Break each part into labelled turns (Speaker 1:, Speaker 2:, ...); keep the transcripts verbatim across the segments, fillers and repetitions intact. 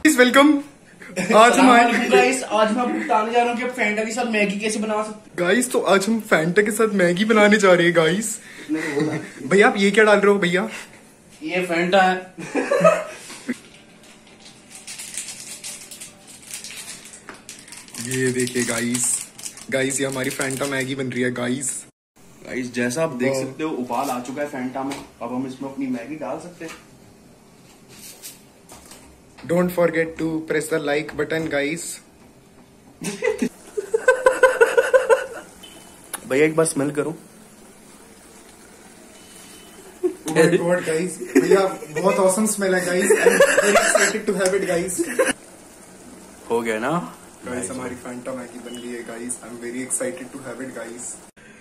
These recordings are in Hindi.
Speaker 1: वेलकम। आज हम
Speaker 2: गाइस आज मैं आपको बताने जा रहा हूँ कि फैंटा के साथ मैगी कैसे बना सकते।
Speaker 1: गाइस तो आज हम फैंटा के साथ मैगी बनाने जा रहे हैं गाइस। भैया आप ये क्या डाल रहे हो भैया?
Speaker 2: ये फैंटा है।
Speaker 1: ये देखिए गाइस, गाइस ये हमारी फैंटा मैगी बन रही है गाइस।
Speaker 2: गाइस जैसा आप देख सकते हो उबाल आ चुका है फैंटा में। अब हम इसमें अपनी मैगी डाल सकते हैं।
Speaker 1: Don't forget to press the like button guys.
Speaker 2: भैया एक बार स्मेल करो।
Speaker 1: Oh my God guys, भैया बहुत ऑसम स्मेल है guys. I am very excited to have it guys.
Speaker 2: हो गया ना
Speaker 1: गाइस, हमारी फैंटा मैगी बन गई है guys. I am very excited to have it guys.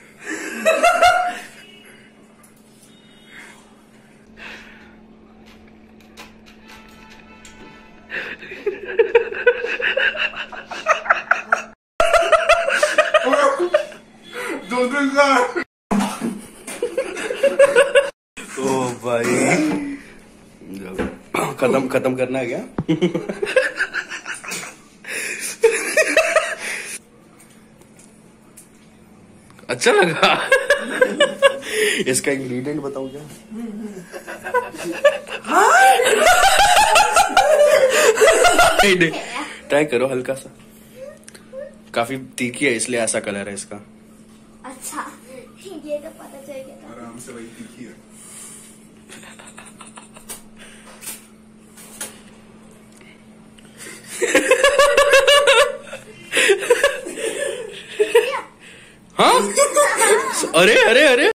Speaker 2: ओ भाई खत्म खत्म करना है क्या? अच्छा लगा। इसका इंग्रेडिएंट बताऊं क्या? ट्राई करो हल्का सा। काफी तीखी है इसलिए ऐसा कलर है इसका।
Speaker 3: अच्छा ये तो पता चल गया।
Speaker 1: आराम से वही तीखी है।
Speaker 2: हाँ? अरे अरे अरे